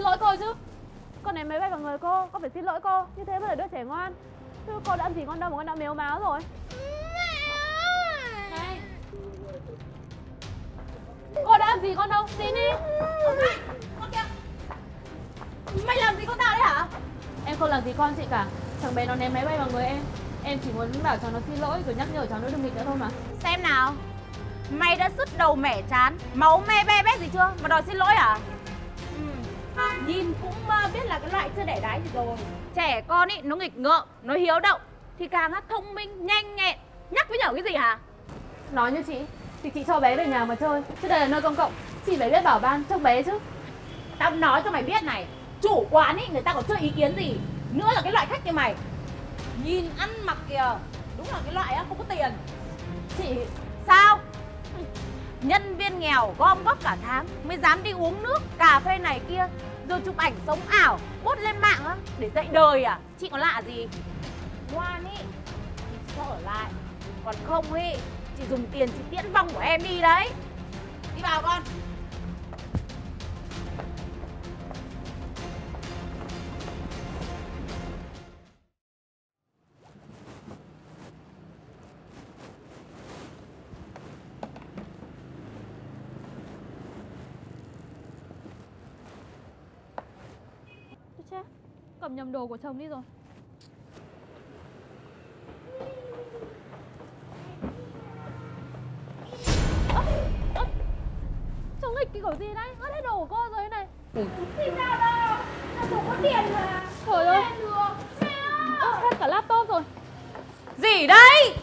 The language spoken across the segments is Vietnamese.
xin lỗi cô chứ. Con ném máy bay vào người cô phải xin lỗi cô. Như thế mới là đứa trẻ ngoan. Chứ cô đã ăn gì con đâu mà con đã mếu máo rồi. Này, cô đã ăn gì con đâu, xin đi. Con kìa. Mày làm gì con tao đấy hả? Em không làm gì con chị cả. Thằng bé nó ném máy bay vào người em. Em chỉ muốn bảo cho nó xin lỗi rồi nhắc nhở cháu nó đừng nghịch nữa thôi mà. Xem nào. Mày đã sứt đầu mẻ chán, máu me be bét gì chưa mà đòi xin lỗi hả? Nhìn cũng biết là cái loại chưa đẻ đái gì rồi. Trẻ con ý, nó nghịch ngợm, nó hiếu động thì càng thông minh, nhanh nhẹn. Nhắc với nhở cái gì hả? Nói như chị thì chị cho bé về nhà mà chơi, chứ đây là nơi công cộng. Chị phải biết bảo ban trông bé chứ. Tao nói cho mày biết này, chủ quán ý người ta còn chưa ý kiến gì. Nữa là cái loại khách như mày, nhìn ăn mặc kìa, đúng là cái loại không có tiền. Chị sao? Nhân viên nghèo gom góp cả tháng mới dám đi uống nước, cà phê này kia, rồi chụp ảnh sống ảo, post lên mạng á, để dạy đời à? Chị có lạ gì? Ngoan ý thì chị cho ở lại, còn không ý chị dùng tiền chị tiễn vong của em đi đấy. Đi vào con. chết, cầm nhầm đồ của chồng đi rồi. Chồng nghịch cái kiểu gì đấy, ướt hết đồ của cô rồi này. Thì sao đâu, là đồ có tiền mà. Trời ơi, ướt hết cả laptop rồi. Gì đấy?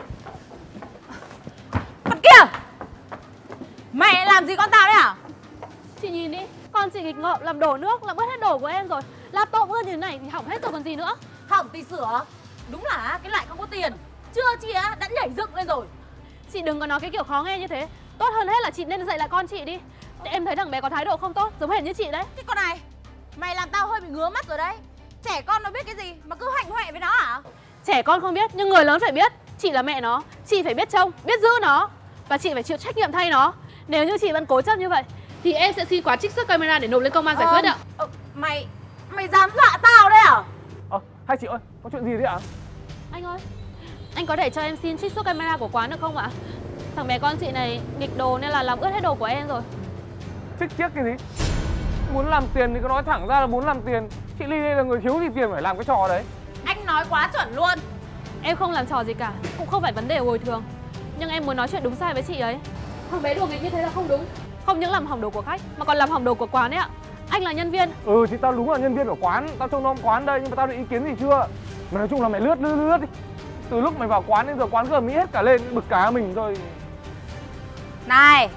Con kia, mày làm gì con tao đấy hả? Chị nhìn đi, con chị nghịch ngợm làm đổ nước, làm ướt hết đồ của em rồi. Laptop ướt như thế này thì hỏng hết rồi còn gì nữa. Hỏng thì sửa. Đúng là cái loại không có tiền. Chưa chi đã nhảy dựng lên rồi. Chị đừng có nói cái kiểu khó nghe như thế. Tốt hơn hết là chị nên dạy lại con chị đi. Em thấy thằng bé có thái độ không tốt, giống hệt như chị đấy. Cái con này, mày làm tao hơi bị ngứa mắt rồi đấy. Trẻ con nó biết cái gì mà cứ hạnh hoẹ với nó hả? Trẻ con không biết, nhưng người lớn phải biết. Chị là mẹ nó, chị phải biết trông, biết giữ nó. Và chị phải chịu trách nhiệm thay nó. Nếu như chị vẫn cố chấp như vậy thì em sẽ xin quán trích xuất camera để nộp lên công an giải quyết ạ. Mày dám dọa tao đấy à? Hai chị ơi, có chuyện gì đấy ạ? Anh ơi, anh có thể cho em xin trích xuất camera của quán được không ạ? Thằng bé con chị này nghịch đồ nên là làm ướt hết đồ của em rồi. Trích chiếc cái gì? Muốn làm tiền thì cứ nói thẳng ra là muốn làm tiền. Chị Ly đây là người thiếu gì tiền phải làm cái trò đấy. Anh nói quá chuẩn luôn. Em không làm trò gì cả, cũng không phải vấn đề bồi thường. Nhưng em muốn nói chuyện đúng sai với chị ấy. Thằng bé đùa nghịch như thế là không đúng. Không những làm hỏng đồ của khách mà còn làm hỏng đồ của quán ấy ạ. Anh là nhân viên. Thì tao đúng là nhân viên của quán, tao trông nom quán đây, nhưng mà tao được ý kiến gì chưa? Mà nói chung là mày lướt đi. Từ lúc mày vào quán đến giờ quán giờ Mỹ hết cả lên, bực cả mình rồi. Này,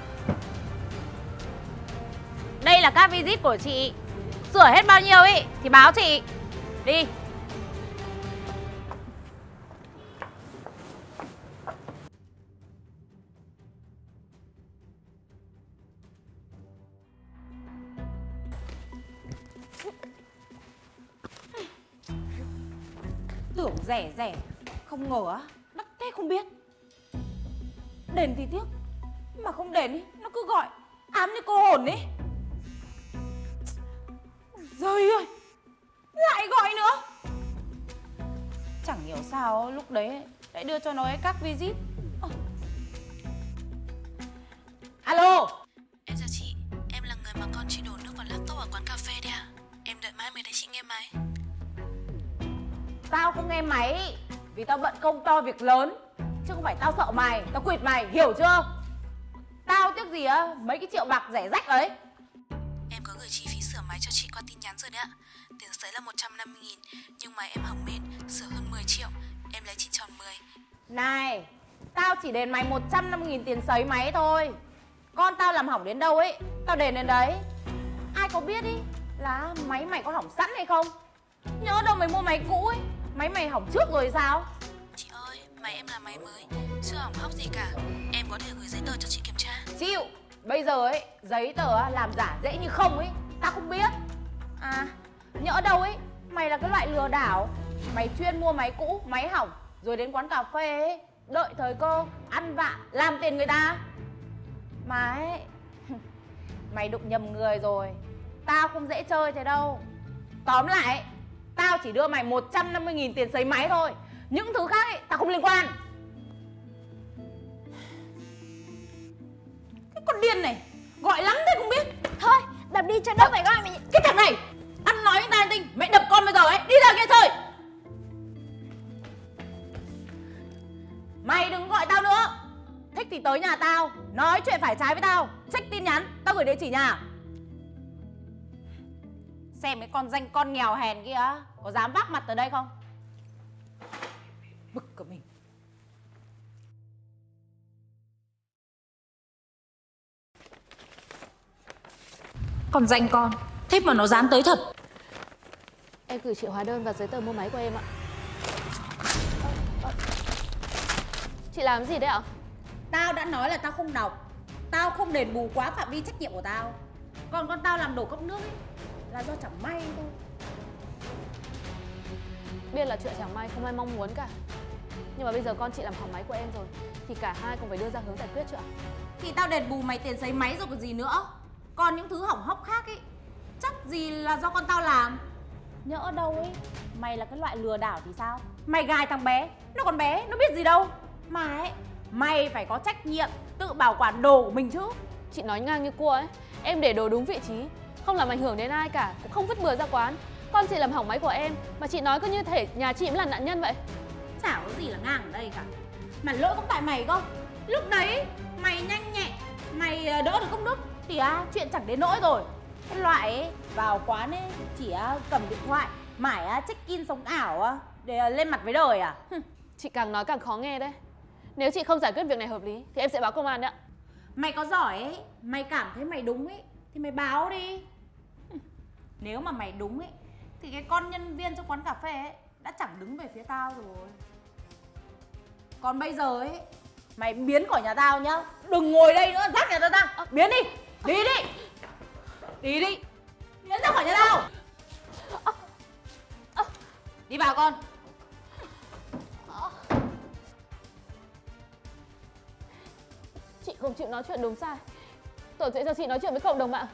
đây là các visit của chị. Sửa hết bao nhiêu ý thì báo chị. Đi. Tưởng rẻ, không ngờ á, đắt thế không biết. Đền thì tiếc, mà không đền ý, nó cứ gọi ám như cô hồn ấy. Giời ơi, lại gọi nữa. Chẳng hiểu sao lúc đấy lại đưa cho nó ấy các visit. Alo. Em chào chị, em là người mà con chị đổ nước vào laptop ở quán cà phê đấy à? Em đợi mãi mới thấy chị nghe máy. Tao không nghe máy vì tao bận công to việc lớn, chứ không phải tao sợ mày, tao quỵt mày, hiểu chưa? Tao tiếc gì á, mấy cái triệu bạc rẻ rách ấy. Em có gửi chi phí sửa máy cho chị qua tin nhắn rồi đấy ạ. Tiền sấy là 150.000, nhưng mà em hỏng mệt, sửa hơn 10 triệu. Em lấy chị tròn 10. Này, tao chỉ đền mày 150.000 tiền sấy máy thôi. Con tao làm hỏng đến đâu ấy, tao đền đến đấy. Ai có biết ý là máy mày có hỏng sẵn hay không? Nhớ đâu mày mua máy cũ ấy, máy mày hỏng trước rồi sao? Chị ơi, máy em là máy mới, chưa hỏng hóc gì cả. Em có thể gửi giấy tờ cho chị kiểm tra. Chịu, bây giờ ấy, giấy tờ làm giả dễ như không ấy, tao không biết. À, nhỡ đâu ấy, mày là cái loại lừa đảo. Mày chuyên mua máy cũ, máy hỏng, rồi đến quán cà phê ấy, đợi thời cơ, ăn vạ, làm tiền người ta. Mà ấy, mày đụng nhầm người rồi. tao không dễ chơi thế đâu. Tóm lại, tao chỉ đưa mày 150.000 tiền sấy máy thôi. Những thứ khác ấy, tao không liên quan. Cái con điên này, gọi lắm thế không biết. Thôi, đập đi cho đỡ phải gọi mày. Cái thằng này, ăn nói với ta tinh, mẹ đập con bây giờ ấy, đi ra kia chơi. Mày đừng gọi tao nữa. Thích thì tới nhà tao, nói chuyện phải trái với tao, check tin nhắn, tao gửi địa chỉ nhà. Xem cái con danh con nghèo hèn kia có dám vác mặt tới đây không? Bực cả mình. Còn danh con, thế mà nó dám tới thật. Em gửi chị hóa đơn và giấy tờ mua máy của em ạ. Chị làm gì đấy ạ? Tao đã nói là tao không đọc, tao không đền bù quá phạm vi trách nhiệm của tao. Còn con tao làm đổ cốc nước ấy là do chẳng may thôi. Biết là chuyện chẳng may không ai mong muốn cả. Nhưng mà bây giờ con chị làm hỏng máy của em rồi thì cả hai cùng phải đưa ra hướng giải quyết chứ ạ? Thì tao đền bù mày tiền sấy máy rồi còn gì nữa. Còn những thứ hỏng hóc khác ấy chắc gì là do con tao làm. Nhỡ đâu ấy mày là cái loại lừa đảo thì sao? Mày gài thằng bé, nó còn bé, nó biết gì đâu. Mà ấy, mày phải có trách nhiệm tự bảo quản đồ của mình chứ. Chị nói ngang như cua ấy. Em để đồ đúng vị trí, không làm ảnh hưởng đến ai cả, cũng không vứt bừa ra quán. Con chị làm hỏng máy của em mà chị nói cứ như thể nhà chị mới là nạn nhân vậy. Chả có gì là ngang ở đây cả. Mà lỗi cũng tại mày cơ. Lúc đấy mày nhanh nhẹn, mày đỡ được cốc nước thì chuyện chẳng đến nỗi rồi. Cái loại ấy, vào quán ấy chỉ cầm điện thoại mãi check-in sống ảo để lên mặt với đời à? Chị càng nói càng khó nghe đấy. Nếu chị không giải quyết việc này hợp lý thì em sẽ báo công an đấy ạ. Mày có giỏi ấy, mày cảm thấy mày đúng ấy thì mày báo đi. Nếu mà mày đúng ấy thì cái con nhân viên trong quán cà phê ấy đã chẳng đứng về phía tao rồi. Còn bây giờ ấy, mày biến khỏi nhà tao nhá. Đừng ngồi đây nữa, dắt nhà tao ra. Biến đi, đi đi. Đi đi, biến ra khỏi nhà tao. Đi vào con. Chị không chịu nói chuyện đúng sai, tôi sẽ cho chị nói chuyện với cộng đồng mạng.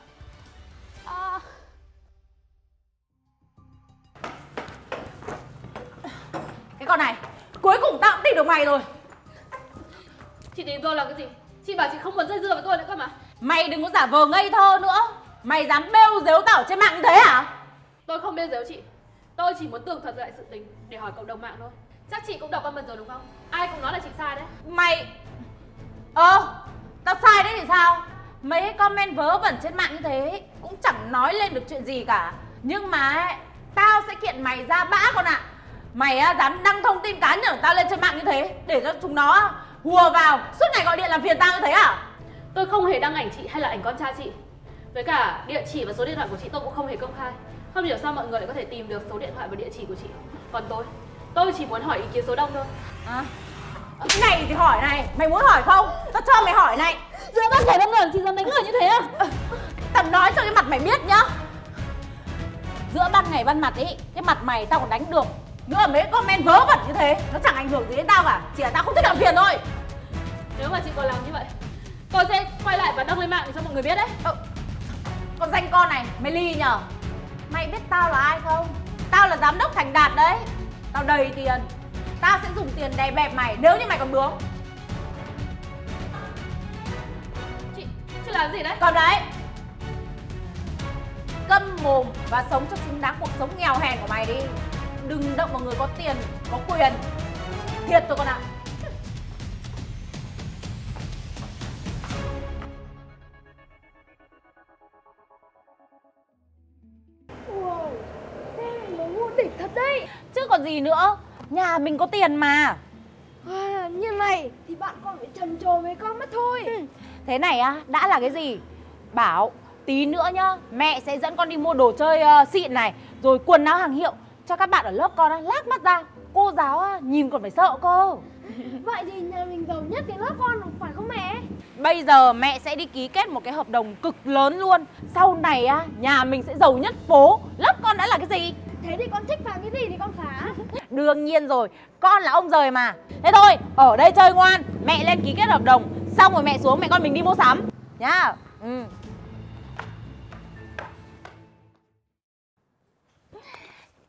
Cái con này, cuối cùng tao cũng tìm được mày rồi. Chị tìm tôi làm cái gì? Chị bảo chị không muốn dây dưa với tôi nữa cơ mà. Mày đừng có giả vờ ngây thơ nữa. Mày dám bêu dếu tao trên mạng như thế hả? Tôi không bêu dếu chị. Tôi chỉ muốn tường thuật lại sự tình để hỏi cộng đồng mạng thôi. Chắc chị cũng đọc comment rồi đúng không? Ai cũng nói là chị sai đấy. Mày... tao sai đấy thì sao? Mấy cái comment vớ vẩn trên mạng như thế cũng chẳng nói lên được chuyện gì cả. Nhưng mà tao sẽ kiện mày ra bã con ạ. Mày dám đăng thông tin cá nhân của tao lên trên mạng như thế để cho chúng nó hùa vào suốt ngày gọi điện làm phiền tao như thế à? Tôi không hề đăng ảnh chị hay là ảnh con trai chị. Với cả địa chỉ và số điện thoại của chị tôi cũng không hề công khai. Không hiểu sao mọi người lại có thể tìm được số điện thoại và địa chỉ của chị. Còn tôi chỉ muốn hỏi ý kiến số đông thôi. Cái này thì hỏi này, mày muốn hỏi không? Tao cho mày hỏi này. Giữa bác thầy bác ngẩn chị dám đánh người như thế à? Tao nói cho cái mặt mày biết nhá. Giữa ban ngày ban mặt ấy, cái mặt mày tao còn đánh được. Nữa là mấy comment vớ vẩn như thế, nó chẳng ảnh hưởng gì đến tao cả. Chỉ là tao không thích làm phiền thôi. Nếu mà chị còn làm như vậy, tôi sẽ quay lại và đăng lên mạng để cho mọi người biết đấy. Con danh con này, mày ly nhở? Mày biết tao là ai không? Tao là giám đốc Thành Đạt đấy. Tao đầy tiền. Tao sẽ dùng tiền đè bẹp mày nếu như mày còn bướng. Chị làm gì đấy? Còn đấy, câm mồm và sống cho xứng đáng cuộc sống nghèo hèn của mày đi. Đừng động vào người có tiền, có quyền. Thiệt tôi con ạ. Wow, thế này là ngu đỉnh thật đấy. Chứ còn gì nữa, nhà mình có tiền mà. Như này thì bạn còn phải trầm trồ với con mất thôi. Thế này đã là cái gì? Bảo tí nữa nhá, mẹ sẽ dẫn con đi mua đồ chơi xịn này, rồi quần áo hàng hiệu cho các bạn ở lớp con lác mắt ra. Cô giáo nhìn còn phải sợ cơ. Vậy thì nhà mình giàu nhất cái lớp con phải không mẹ? Bây giờ mẹ sẽ đi ký kết một cái hợp đồng cực lớn luôn. Sau này nhà mình sẽ giàu nhất phố. Lớp con đã là cái gì? Thế thì con thích vào cái gì thì con phá. Đương nhiên rồi, con là ông rời mà. Thế thôi, ở đây chơi ngoan. Mẹ lên ký kết hợp đồng, xong rồi mẹ xuống mẹ con mình đi mua sắm nhá.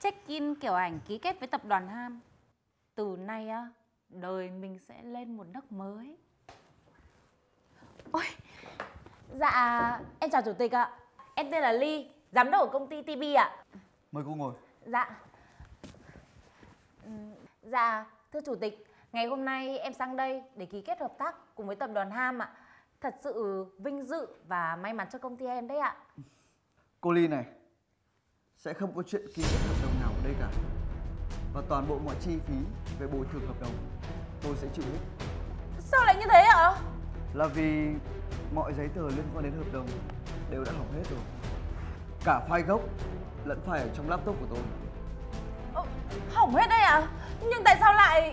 check-in kiểu ảnh ký kết với tập đoàn Ham. Từ nay á, đời mình sẽ lên một nấc mới. Ôi, dạ, em chào chủ tịch ạ. Em tên là Ly, giám đốc của công ty TB ạ. Mời cô ngồi. Dạ. Dạ, thưa chủ tịch, ngày hôm nay em sang đây để ký kết hợp tác cùng với tập đoàn Ham ạ. Thật sự vinh dự và may mắn cho công ty em đấy ạ. Cô Ly này, sẽ không có chuyện ký kết hợp đồng nào ở đây cả. Và toàn bộ mọi chi phí về bồi thường hợp đồng tôi sẽ chịu hết. Sao lại như thế ạ? Là vì mọi giấy tờ liên quan đến hợp đồng đều đã hỏng hết rồi. Cả file gốc lẫn file ở trong laptop của tôi. Hỏng hết đấy ạ? Nhưng tại sao lại...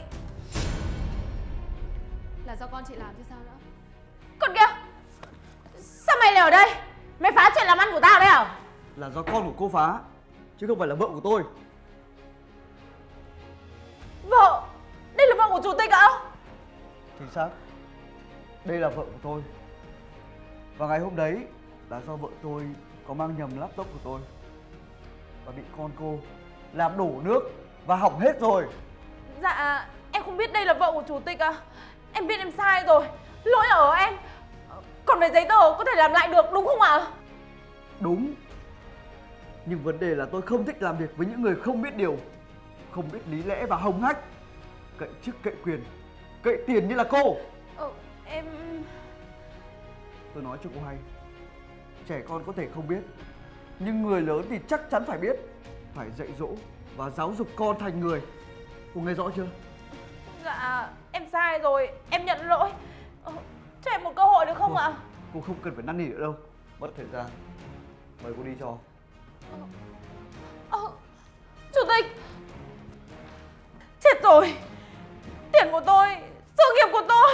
Là do con chị làm chứ sao nữa. Con kia, sao mày lại ở đây? Mày phá chuyện làm ăn của tao đấy à? Là do con của cô phá, chứ không phải là vợ của tôi. Vợ? Đây là vợ của chủ tịch ạ? Chính xác, đây là vợ của tôi. Và ngày hôm đấy là do vợ tôi có mang nhầm laptop của tôi và bị con cô làm đổ nước và hỏng hết rồi. Dạ, em không biết đây là vợ của chủ tịch ạ. Em biết em sai rồi, lỗi là ở em. Còn về giấy tờ có thể làm lại được đúng không ạ? Đúng. Nhưng vấn đề là tôi không thích làm việc với những người không biết điều, không biết lý lẽ và hồng hách, cậy chức cậy quyền, cậy tiền như là cô. Em... Tôi nói cho cô hay, trẻ con có thể không biết, nhưng người lớn thì chắc chắn phải biết. Phải dạy dỗ và giáo dục con thành người. Cô nghe rõ chưa? Dạ, em sai rồi, em nhận lỗi. Cho em một cơ hội được không ạ? Cô không cần phải năn nỉ nữa đâu, mất thời gian. Mời cô đi cho. Chủ tịch! Chết rồi! Tiền của tôi, sự nghiệp của tôi!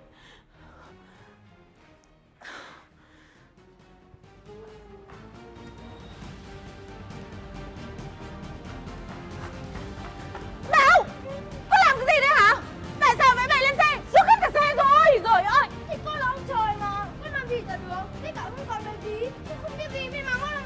Nào! Cô làm cái gì đấy hả? Tại sao mày lên xe? Rước hết cả xe rồi! Trời ơi! Thì cô là ông trời mà, con làm gì cả được. Tất cả không còn lời gì, cô không biết gì, mới mắng con